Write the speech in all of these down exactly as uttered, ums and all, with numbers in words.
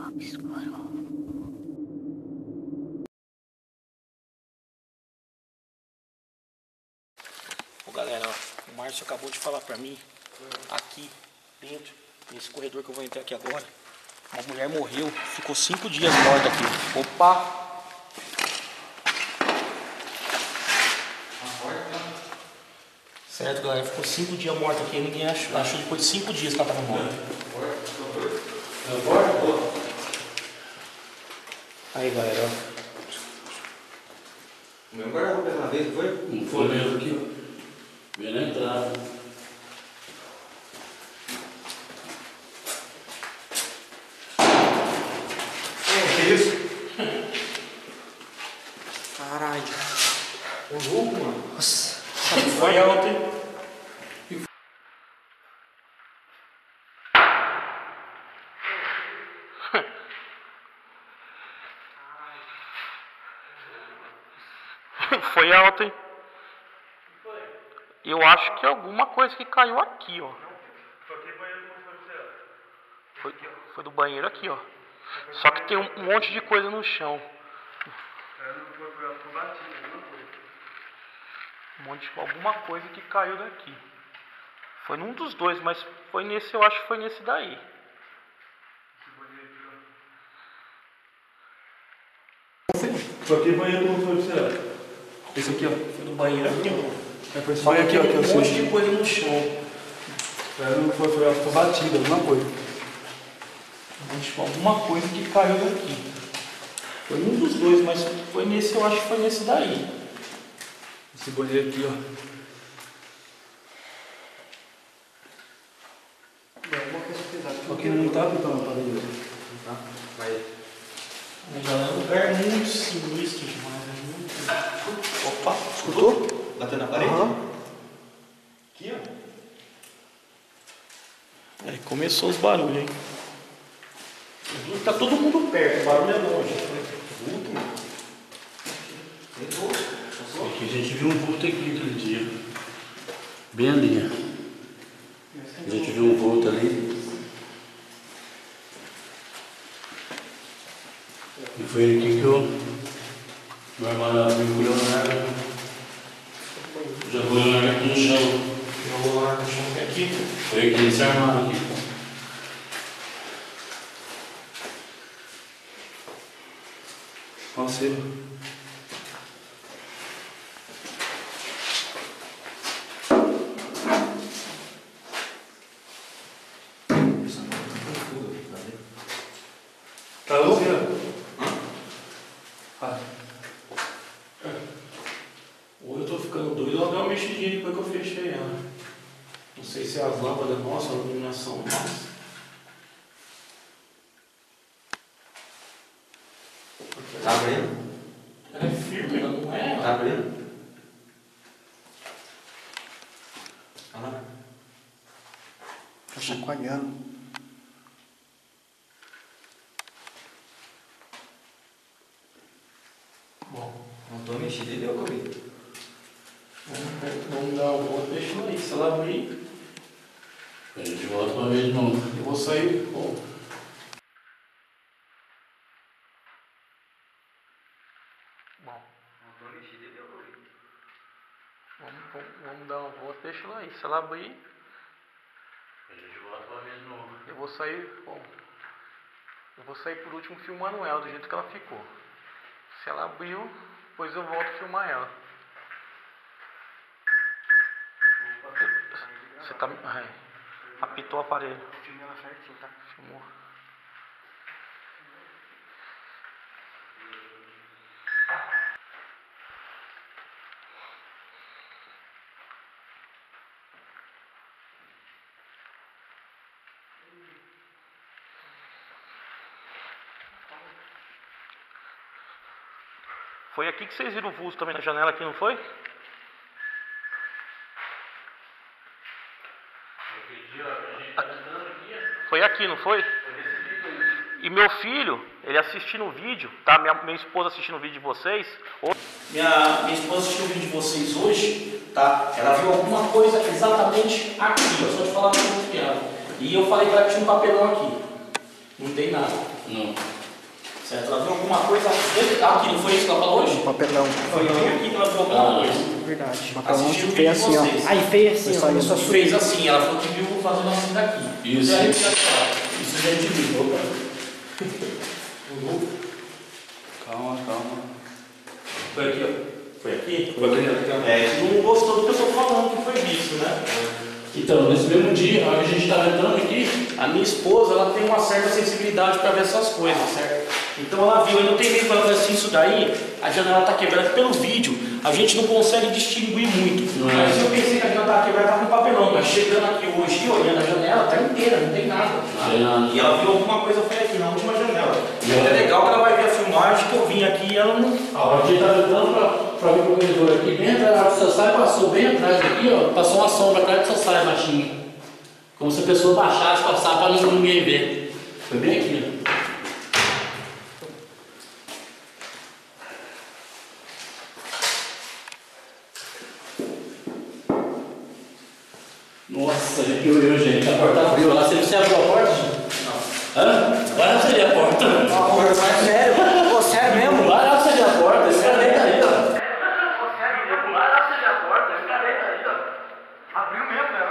Escuro. Ô galera, ó, o Márcio acabou de falar pra mim, aqui dentro, nesse corredor que eu vou entrar aqui agora, uma mulher morreu, ficou cinco dias morta aqui. Opa! Certo, galera, ficou cinco dias morta aqui, ninguém achou, achou depois de cinco dias que ela estava morta. Aí galera, ó. O meu guarda-roupa uma vez, foi? Não foi mesmo aqui? Vem na entrada. O que é isso? Caralho. O vulco, mano. Nossa. Foi alto, hein? Foi alto, hein? Eu acho que é alguma coisa que caiu aqui, ó. Foi, foi do banheiro aqui, ó. Só que tem um monte de coisa no chão. Um monte de alguma coisa que caiu daqui. Foi num dos dois, mas foi nesse, eu acho que foi nesse daí. Só que banheiro não foi pra você. Esse aqui, ó. Foi do banheiro aqui, ó. É por Só que aqui, ó, que tem eu um monte sei. de coisa no chão. Não foi, foi, foi batida, alguma coisa. Tipo, alguma coisa que caiu daqui. Foi um dos dois, mas foi nesse, eu acho que foi nesse daí. Esse banheiro aqui, ó. Alguma coisa pesada. Aqui não tá pintando a parede. Tá? Vai. Mas é um lugar muito sinistro demais. É muito... Opa, escutou? Bateu na parede? Uhum. Aqui, ó. Aí começou os barulhos, hein? Tá todo mundo perto, o barulho é longe. Vulto, mano. Entrou. Aqui a gente viu um vulto aqui aquele dia. Bem ali, ó. A gente viu um vulto ali. E foi aqui que eu... Meu irmão mergulhou na água. Jogou na água aqui no chão. Jogou lá no chão aqui. Foi aqui nesse armário aqui. Nossa, eu... Tá ouvindo? Ah. Ou eu tô ficando doido, ou deu uma mexidinha depois que eu fechei ela. Não sei se é as lâmpadas nossas, a iluminação nossa. Tá abrindo? Ela é firme, ela não é? Tá abrindo? Olha lá. Tá chacoalhando. Bom, Não tô mexido e deu Covid. vamos, vamos dar um outro, deixa ela aí. Se ela abrir, A gente volta uma vez de novo. eu vou sair. Bom. Bom, Não tô mexido e deu Covid. vamos, vamos, vamos dar uma volta, deixa ela aí. Se ela abrir, A gente volta uma vez de novo. eu vou sair. Bom, eu vou sair por último filmando ela do jeito que ela ficou. Se ela abriu, depois eu volto a filmar ela. Você tá. É, apitou o aparelho. Filmei ela certinho, tá? Filmou. Foi aqui que vocês viram o vulto também na janela aqui, não foi? Foi aqui, não foi? E meu filho, ele assistindo o vídeo, tá? Minha, minha esposa assistindo o vídeo de vocês. Minha, minha esposa assistiu o vídeo de vocês hoje, tá? Ela viu alguma coisa exatamente aqui, eu só te falar o que ela. E eu falei pra ela que tinha um papelão aqui. Não tem nada. Não. Certo? Ela viu alguma coisa dentro aqui, não foi isso que ela falou hoje? Um papelão. Foi bem aqui que ela viu alguma coisa. Verdade. Papelão Assistiu o que fez vídeo de assim, ó. vocês. Aí fez assim, ó. Começou Começou a a subir. fez assim, ela falou que viu fazendo assim daqui. Isso. E aí, isso Isso é de mim. Opa. Calma, calma. foi aqui, ó. Foi aqui? Foi aqui. É, não gostou do que eu estou falando que foi visto, né? Então, nesse mesmo dia, a hora que a gente estava entrando aqui, A minha esposa, ela tem uma certa sensibilidade para ver essas coisas, certo? Então ela viu, eu não tenho medo, ela falou assim, isso daí, a janela está quebrada pelo vídeo, a gente não consegue distinguir muito. Não é. Mas eu pensei que a janela estava quebrada, estava com papelão, mas chegando aqui hoje e olhando a janela, está inteira, não tem nada. não tem nada. E ela viu alguma coisa, foi aqui na última janela. E é legal que ela vai ver a filmagem que eu vim aqui e ela não... A hora que estava entrando para ver o corredor aqui dentro, a hora que o Sassai passou bem atrás aqui, ó, passou uma sombra atrás do Sassai baixinho. Como se a pessoa baixasse, passasse para ninguém ver. Foi bem aqui, ó. Nossa, que eu, gente, a porta abriu lá. Você precisa abrir a porta? Não. Hã? Vai lá abrir a porta. Não, mas sério? Pô, sério mesmo? Vai lá abrir a porta, esse cara deita aí, ó. Vai lá abrir a porta, esse cara deita aí, ó. Abriu mesmo, né?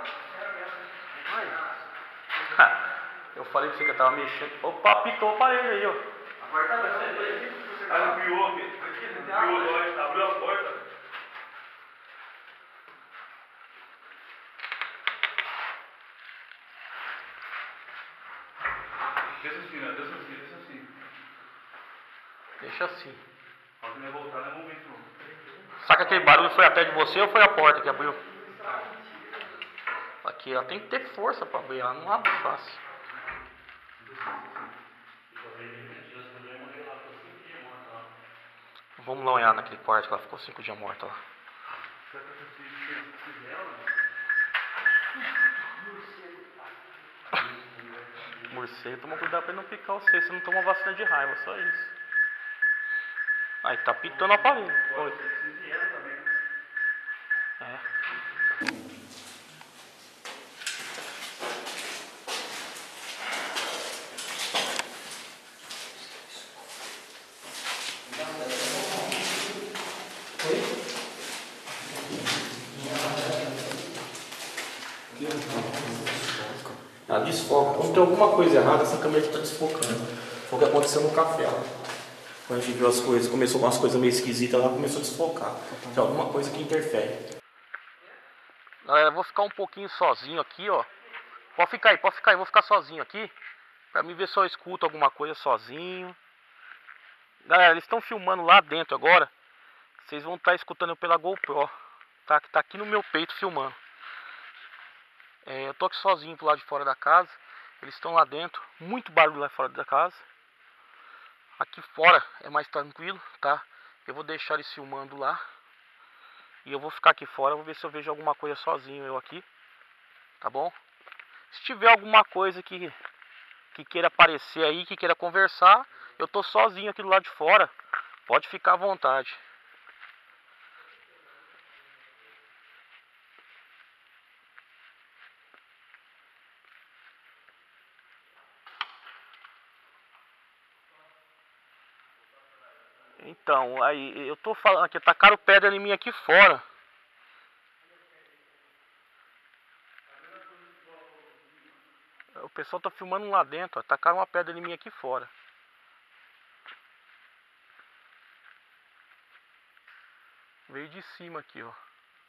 Eu falei pra você que eu tava mexendo. Opa, pitou a parede aí, ó. A porta abriu. Aí não piou aqui. Não piou, abriu a porta. Deixa assim, né? Deixa assim, deixa assim. Deixa assim. Quando ele voltar, não vamos ver. Será que aquele barulho foi até de você ou foi a porta que abriu? Aqui, ela tem que ter força pra abrir, ela não abre fácil. Vamos lá olhar naquele quarto que ela ficou cinco dias morta lá. Morcego, toma cuidado pra ele não picar você, você não toma vacina de raiva, só isso. Aí tá pitando a parede. Foi. É. Ela desfoca. Quando tem alguma coisa errada, essa câmera está desfocando. Foi o que aconteceu no café. Ó. Quando a gente viu as coisas, começou umas coisas meio esquisitas, ela começou a desfocar. Tem alguma coisa que interfere. Galera, eu vou ficar um pouquinho sozinho aqui, ó. Pode ficar aí, pode ficar aí, vou ficar sozinho aqui. Pra mim ver se eu escuto alguma coisa sozinho. Galera, eles estão filmando lá dentro agora. Vocês vão estar escutando pela GoPro, tá? Que tá aqui no meu peito filmando. É, eu tô aqui sozinho pro lado de fora da casa. Eles estão lá dentro. Muito barulho lá fora da casa. Aqui fora é mais tranquilo, tá? Eu vou deixar eles filmando lá. E eu vou ficar aqui fora. Vou ver se eu vejo alguma coisa sozinho eu aqui. Tá bom? Se tiver alguma coisa que, que queira aparecer aí, que queira conversar, eu tô sozinho aqui do lado de fora. Pode ficar à vontade. Então, aí, eu tô falando que tacaram pedra em mim aqui fora. O pessoal tá filmando lá dentro, ó. Tacaram uma pedra em mim aqui fora. Veio de cima aqui, ó.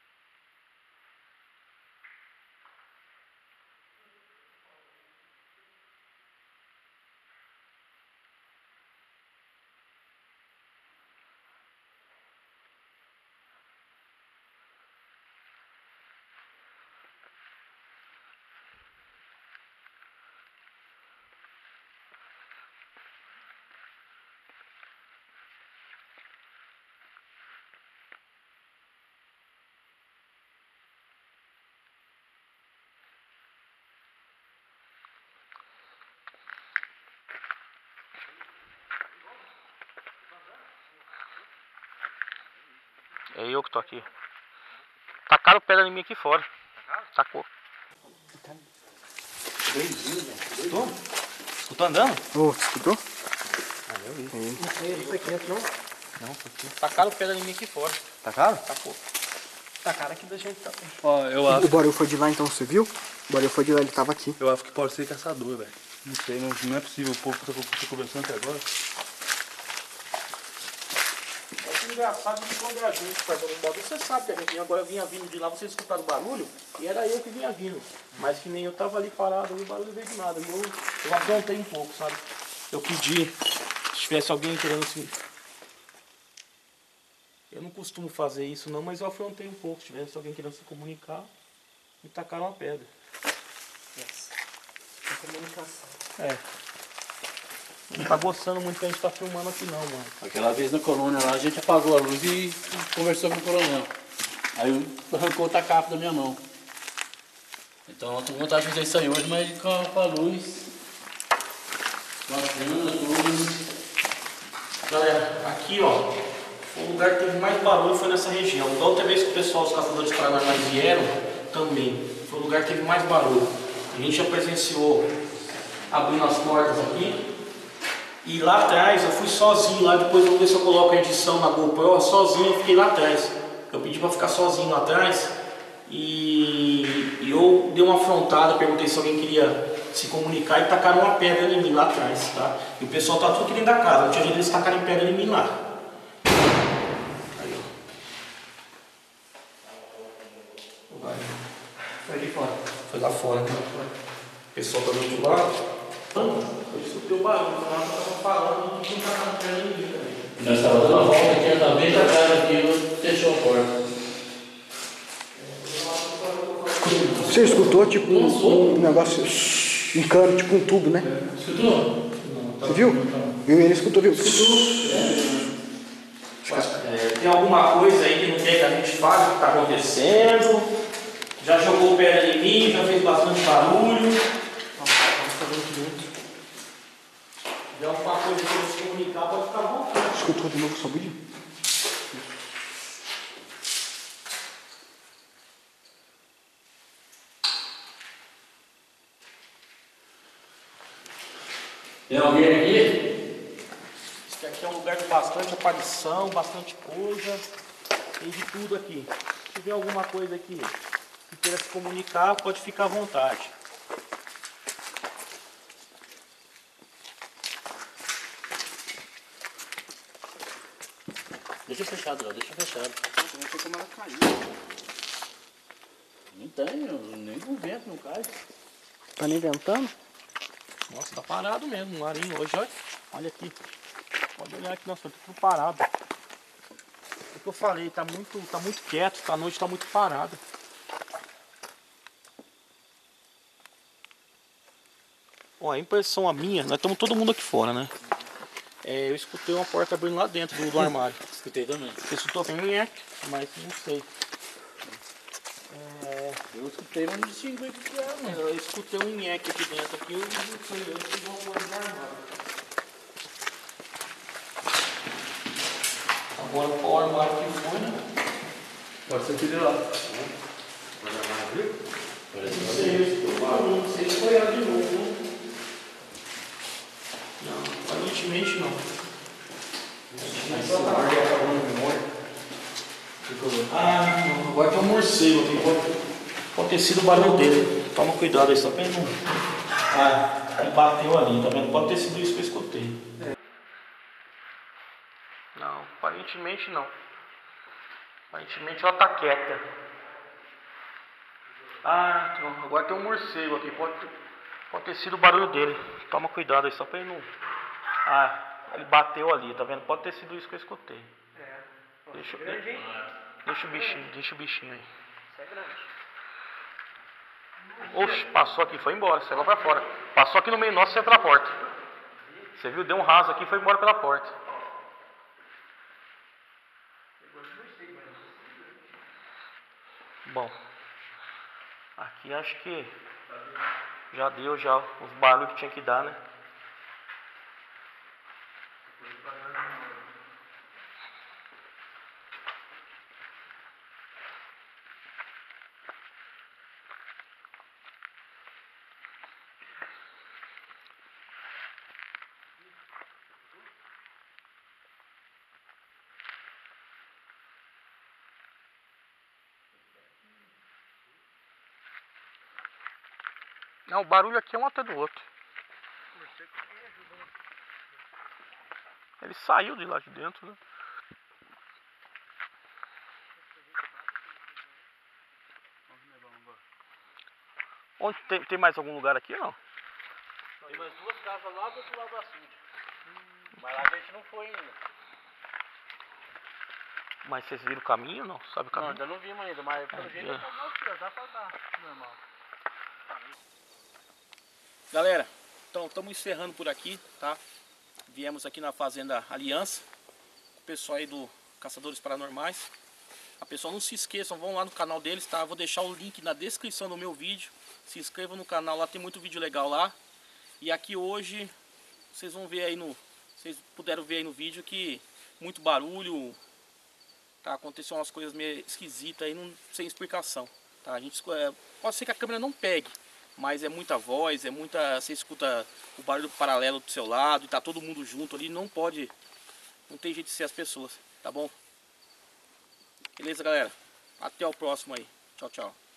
É eu que tô aqui. Tacaram pedra em mim aqui fora. Tacou. Escutou? Escutou Tô andando? Ô, você escutou? Ah, eu vi. É. Não sei, não foi quente não. Não, foi quente. Tacaram pedra em mim aqui fora. Tacaram? Tacou. Tacaram aqui da gente. Tá... Ó, eu O acho, Barulho foi de lá então, você viu? O Barulho foi de lá, ele tava aqui. eu acho que pode ser caçador, velho. Não sei, não, não é possível. O povo tá, tá conversando até agora. É engraçado que quando a gente faz um barulho, você sabe que a gente agora vinha vindo de lá, vocês escutaram o barulho, e era eu que vinha vindo. Mas que nem eu tava ali parado, e o barulho veio de nada. E eu, eu aprontei um pouco, sabe? Eu pedi, se tivesse alguém querendo se... Eu não costumo fazer isso não, mas eu afrontei um pouco. Se tivesse alguém querendo se comunicar, me tacaram uma pedra. Yes. Comunicação. É. Não tá gostando muito que a gente tá filmando aqui não, mano. Aquela vez na colônia lá, a gente apagou a luz e conversou com o coronel. Aí arrancou o tacapo da minha mão. Então eu tô com vontade de fazer isso aí hoje, mas com a, com a luz, com a cana, tudo. Galera, aqui ó, o lugar que teve mais barulho foi nessa região. Da outra vez que o pessoal, os caçadores paranormais vieram, também. Foi o lugar que teve mais barulho. A gente já presenciou abrindo as portas aqui. E lá atrás eu fui sozinho lá, depois eu vou ver se eu coloco a edição na GoPro, sozinho eu fiquei lá atrás. Eu pedi pra ficar sozinho lá atrás e, e eu dei uma afrontada, perguntei se alguém queria se comunicar e tacaram uma pedra em mim lá atrás, tá? E o pessoal tá tudo aqui dentro da casa, não tinha jeito deles tacarem pedra em mim lá. Aí, ó. Vai. Foi ali fora. Foi lá fora, né? O pessoal tá do outro lado. Eu escutei o barulho, eu tava falando que não tava perto de ninguém também. Nós estávamos dando a volta aqui, eu estava bem atrás aqui, eu fechou a porta. Você escutou tipo um, um negócio, um cano, tipo um tubo, né? Escutou? Você viu? Viu? Ele escutou, viu? É, tem alguma coisa aí que não quer que a gente fale o que está acontecendo? Já jogou pedra em mim, já fez bastante barulho. Se tiver alguma coisa que eu se comunicar, pode ficar à vontade. Escutou de novo, só vídeo? Tem alguém aqui? Isso aqui é um lugar de bastante aparição, bastante coisa. Tem de tudo aqui. Se tiver alguma coisa aqui que queira se comunicar, pode ficar à vontade. Deixa fechado, Léo, deixa fechado. Não sei como ela caiu. Não tem, nem com vento não cai. Tá nem ventando? Nossa, tá parado mesmo, o marinho hoje, olha. Olha aqui. Pode olhar aqui, nossa, tá tudo parado. É o que eu falei, tá muito, tá muito quieto, a noite tá muito parada. Ó, a impressão a minha, nós estamos todo mundo aqui fora, né? É, eu escutei uma porta abrindo lá dentro do, do armário. Escutei também. Você escutou também, é? Mas não sei. É, Eu escutei, mas não distingui o que era, não. eu escutei um nheque aqui dentro, aqui, eu não sei, eu escutei uma coisa no armário. Agora qual armário que foi, né? Pode ser aquele lá. Não sei, eu escutei um barulho, não sei se foi ela de novo, né? Não, aparentemente não. Mas só tá Ah, não, agora tem um morcego aqui, pode, pode ter sido o barulho dele. Toma cuidado aí, só pra ele não. Ah, ele bateu ali, tá vendo? Pode ter sido isso que eu escutei. Não, aparentemente não. Aparentemente ela tá quieta. Ah, não, agora tem um morcego aqui, pode, pode ter sido o barulho dele. Toma cuidado aí, só pra ele não. Ah, ele bateu ali, tá vendo? Pode ter sido isso que eu escutei. Deixa, deixa o bichinho, deixa o bichinho aí. Oxe, passou aqui, foi embora, saiu lá pra fora. Passou aqui no meio nosso e saiu pela porta. Você viu? Deu um raso aqui e foi embora pela porta. Bom, aqui acho que já deu já os barulhos que tinha que dar, né? Não, o barulho aqui é um até do outro. Ele saiu de lá de dentro, né? Onde tem, tem mais algum lugar aqui ou não? Tem mais duas casas lá do outro lado do açude. Mas lá a gente não foi ainda. Mas vocês viram o caminho não? Sabe o Não, caminho? ainda não vimos ainda, mas pelo Ah, jeito é. tá bom aqui, ó, dá pra dar normal. Galera, então estamos encerrando por aqui, tá? Viemos aqui na Fazenda Aliança, o pessoal aí do Caçadores Paranormais. A pessoal não se esqueçam, vão lá no canal deles, tá? Eu vou deixar o link na descrição do meu vídeo. Se inscrevam no canal, lá tem muito vídeo legal lá. E aqui hoje, vocês vão ver aí no... Vocês puderam ver aí no vídeo que muito barulho, tá? Aconteceu umas coisas meio esquisitas aí, não, sem explicação, tá? A gente, é, pode ser que a câmera não pegue, mas é muita voz, é muita... Você escuta o barulho paralelo do seu lado e tá todo mundo junto ali, não pode... Não tem jeito de ser as pessoas, tá bom? Beleza, galera? Até o próximo aí. Tchau, tchau.